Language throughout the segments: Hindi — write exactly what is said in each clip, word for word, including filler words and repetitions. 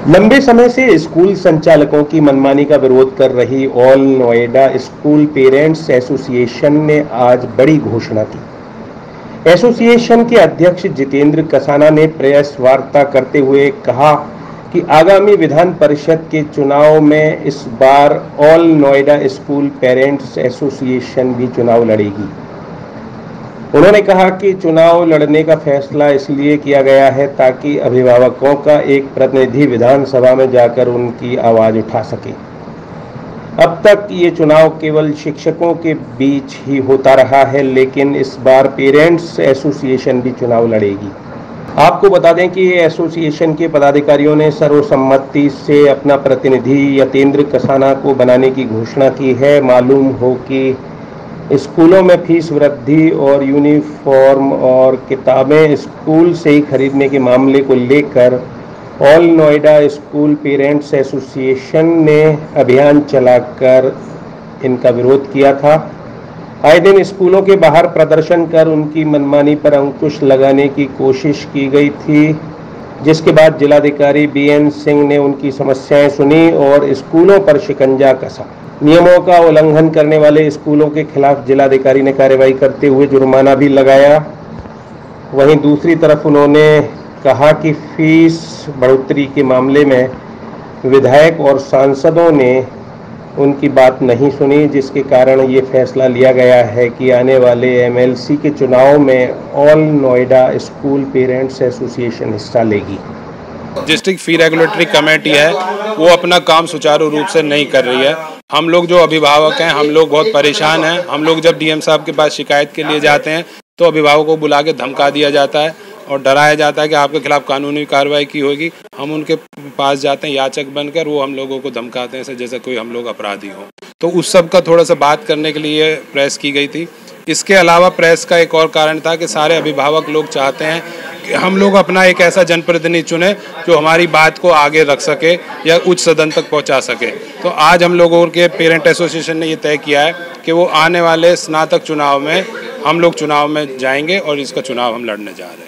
लंबे समय से स्कूल संचालकों की मनमानी का विरोध कर रही All Noida School Parents Association ने आज बड़ी घोषणा की। एसोसिएशन के अध्यक्ष जितेंद्र कसाना ने प्रेस वार्ता करते हुए कहा कि आगामी विधान परिषद के चुनाव में इस बार All Noida School Parents Association भी चुनाव लड़ेगी। उन्होंने कहा कि चुनाव लड़ने का फैसला इसलिए किया गया है ताकि अभिभावकों का एक प्रतिनिधि विधानसभा में जाकर उनकी आवाज उठा सके। अब तक ये चुनाव केवल शिक्षकों के बीच ही होता रहा है, लेकिन इस बार पेरेंट्स एसोसिएशन भी चुनाव लड़ेगी। आपको बता दें कि एसोसिएशन के पदाधिकारियों ने सर्वसम्मति से अपना प्रतिनिधि यतेंद्र कसाना को बनाने की घोषणा की है। मालूम हो कि स्कूलों में फीस वृद्धि और यूनिफॉर्म और किताबें स्कूल से ही खरीदने के मामले को लेकर All Noida School Parents Association ने अभियान चलाकर इनका विरोध किया था। आए दिन स्कूलों के बाहर प्रदर्शन कर उनकी मनमानी पर अंकुश लगाने की कोशिश की गई थी, जिसके बाद जिलाधिकारी बी एन सिंह ने उनकी समस्याएं सुनी और स्कूलों पर शिकंजा कसा। नियमों का उल्लंघन करने वाले स्कूलों के खिलाफ जिलाधिकारी ने कार्रवाई करते हुए जुर्माना भी लगाया। वहीं दूसरी तरफ उन्होंने कहा कि फीस बढ़ोतरी के मामले में विधायक और सांसदों ने उनकी बात नहीं सुनी, जिसके कारण ये फैसला लिया गया है कि आने वाले एम एल सी के चुनाव में All Noida School Parents Association हिस्सा लेगी। डिस्ट्रिक्ट फी रेगुलेटरी कमेटी है वो अपना काम सुचारू रूप से नहीं कर रही है। हम लोग जो अभिभावक हैं हम लोग बहुत परेशान हैं। हम लोग जब डीएम साहब के पास शिकायत के लिए जाते हैं तो अभिभावकों को बुला के धमका दिया जाता है और डराया जाता है कि आपके खिलाफ कानूनी कार्रवाई की होगी। हम उनके पास जाते हैं याचक बनकर, वो हम लोगों को धमकाते हैं जैसे कोई हम लोग अपराधी हो। तो उस सब का थोड़ा सा बात करने के लिए प्रेस की गई थी। इसके अलावा प्रेस का एक और कारण था कि सारे अभिभावक लोग चाहते हैं कि हम लोग अपना एक ऐसा जनप्रतिनिधि चुने जो हमारी बात को आगे रख सके या उच्च सदन तक पहुंचा सके। तो आज हम लोगों के पेरेंट एसोसिएशन ने ये तय किया है कि वो आने वाले स्नातक चुनाव में हम लोग चुनाव में जाएंगे और इसका चुनाव हम लड़ने जा रहे हैं।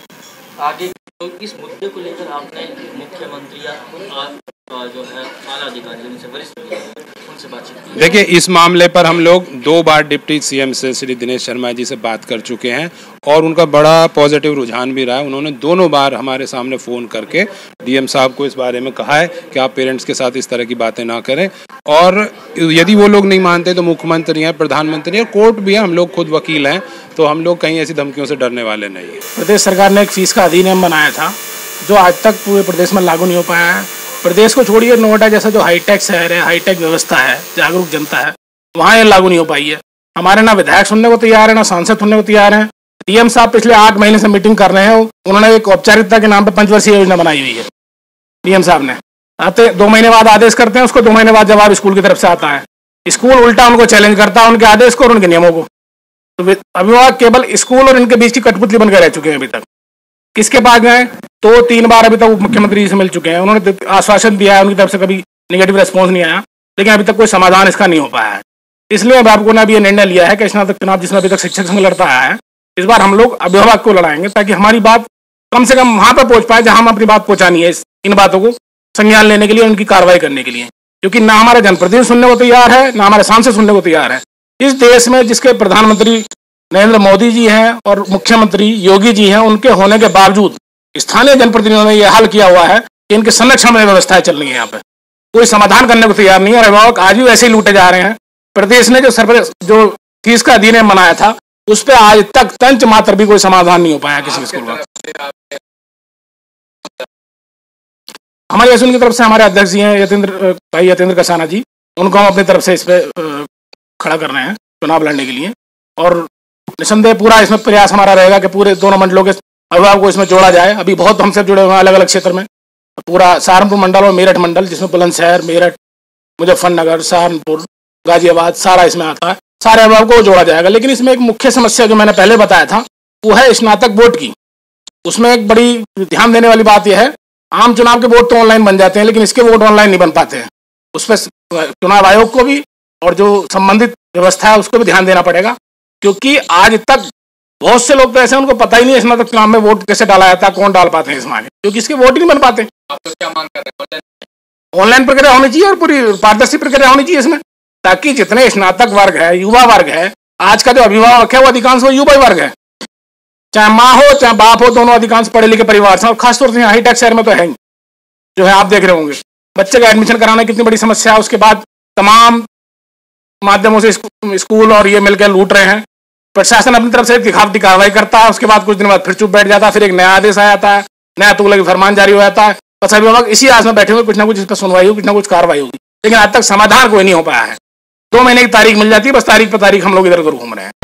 आगे तो इस मुद्दे को लेकर आपने मुख्यमंत्री या जो है आला अधिकारी उनसे वरिष्ठ उनसे बातचीत की? देखिए, इस मामले पर हम लोग दो बार डिप्टी सीएम से श्री दिनेश शर्मा जी से बात कर चुके हैं और उनका बड़ा पॉजिटिव रुझान भी रहा है। उन्होंने दोनों बार हमारे सामने फ़ोन करके डीएम साहब को इस बारे में कहा है कि आप पेरेंट्स के साथ इस तरह की बातें ना करें, और यदि वो लोग नहीं मानते तो मुख्यमंत्री हैं, प्रधानमंत्री हैं, कोर्ट भी है, हम लोग खुद वकील हैं, तो हम लोग कहीं ऐसी धमकियों से डरने वाले नहीं हैं। प्रदेश सरकार ने एक फीस का अधिनियम बनाया था जो आज तक पूरे प्रदेश में लागू नहीं हो पाया है। प्रदेश को छोड़िए, नोएडा जैसा जो हाईटेक शहर है, हाईटेक व्यवस्था है, जागरूक जनता है, वहाँ ये लागू नहीं हो पाई है। हमारे ना विधायक सुनने को तैयार है, ना सांसद सुनने को तैयार है। डीएम साहब पिछले आठ महीने से मीटिंग कर रहे हैं। उन्होंने एक औपचारिकता के नाम पर पंचवर्षीय योजना बनाई हुई है। डीएम साहब ने आते दो महीने बाद आदेश करते हैं, उसको दो महीने बाद जवाब स्कूल की तरफ से आता है। स्कूल उल्टा उनको चैलेंज करता है, उनके आदेश को और उनके नियमों को। तो अभिभावक केवल स्कूल और इनके बीच की कठपुतली बनकर रह चुके हैं। अभी तक किसके पास गए? तो तीन बार अभी तक मुख्यमंत्री से मिल चुके हैं। उन्होंने आश्वासन दिया है, उनकी तरफ से कभी निगेटिव रिस्पॉन्स नहीं आया, लेकिन अभी तक कोई समाधान इसका नहीं हो पाया है। इसलिए अभिभावकों ने अभी ये निर्णय लिया है कि स्नातक चुनाव जिसमें अभी तक शिक्षक संघ लड़ता आया है, इस बार हम लोग अभिभावक को लड़ाएंगे ताकि हमारी बात कम से कम वहां पर पहुंच पाए जहां हम अपनी बात पहुंचानी है। इन बातों को संज्ञान लेने के लिए, उनकी कार्रवाई करने के लिए, क्योंकि ना हमारे जनप्रतिनिधि सुनने को तैयार है, ना हमारे सांसद सुनने को तैयार है। इस देश में जिसके प्रधानमंत्री नरेंद्र मोदी जी हैं और मुख्यमंत्री योगी जी हैं, उनके होने के बावजूद स्थानीय जनप्रतिनिधियों ने यह हल किया हुआ है कि इनके संरक्षण में व्यवस्थाएं चल रही है। यहाँ पे कोई समाधान करने को तैयार नहीं है। अभिभावक आज भी वैसे ही लूटे जा रहे हैं। प्रदेश ने जो सरकार जो फीस का अधिनियम बनाया था उस पर आज तक तंच मात्र भी कोई समाधान नहीं हो पाया किसी स्कूल का। हमारे एसोसिएशन की तरफ से हमारे अध्यक्ष जी हैं यतेंद्र भाई यतेंद्र कसाना जी, उनको हम अपनी तरफ से इस पे खड़ा कर रहे हैं चुनाव लड़ने के लिए। और निसंदेह पूरा इसमें प्रयास हमारा रहेगा कि पूरे दोनों मंडलों के अभिभावक को इसमें जोड़ा जाए। अभी बहुत हमसे जुड़े हुए हैं अलग अलग क्षेत्र में, पूरा सहारनपुर मंडल और मेरठ मंडल, जिसमें बुलंदशहर, मेरठ, मुजफ्फरनगर, सहारनपुर, गाजियाबाद सारा इसमें आता है। सारे अभिभावकों को जोड़ा जाएगा। लेकिन इसमें एक मुख्य समस्या जो मैंने पहले बताया था वो है स्नातक बोर्ड की। उसमें एक बड़ी ध्यान देने वाली बात यह है, आम चुनाव के वोट तो ऑनलाइन बन जाते हैं, लेकिन इसके वोट ऑनलाइन नहीं बन पाते हैं। उस पर चुनाव आयोग को भी और जो संबंधित व्यवस्था है उसको भी ध्यान देना पड़ेगा, क्योंकि आज तक बहुत से लोग तो ऐसे उनको पता ही नहीं है स्नातक चुनाव में वोट कैसे डाला जाता है, कौन डाल पाते हैं इसमें आगे, क्योंकि इसके वोट ही नहीं बन पाते। आप तो क्या मांग कर रहे हैं? ऑनलाइन प्रक्रिया होनी चाहिए और पूरी पारदर्शी प्रक्रिया होनी चाहिए इसमें, ताकि जितने स्नातक वर्ग है, युवा वर्ग है, आज का जो अभिभावक है वो अधिकांश वो युवा वर्ग है, चाहे माँ हो चाहे बाप हो, दोनों अधिकांश पढ़े लिखे परिवार से, और खासतौर से हाईटेक शहर में तो है ही, जो है आप देख रहे होंगे बच्चे का एडमिशन कराना कितनी बड़ी समस्या है। उसके बाद तमाम माध्यमों से स्कूल और ये मिलकर लूट रहे हैं। प्रशासन अपनी तरफ से दिखावटी कार्रवाई करता है, उसके बाद कुछ दिन बाद फिर चुप बैठ जाता है, फिर एक नया आदेश आ जाता है, नया तुगलकी फरमान जारी हो जाता है, बस अभिभावक इसी आस में बैठे हुए कुछ ना कुछ इस पर सुनवाई होगी, कुछ ना कुछ कार्रवाई होगी, लेकिन आज तक समाधान कोई नहीं हो पाया है। दो महीने की तारीख मिल जाती है, बस तारीख पर तारीख हम लोग इधर उधर घूम रहे हैं।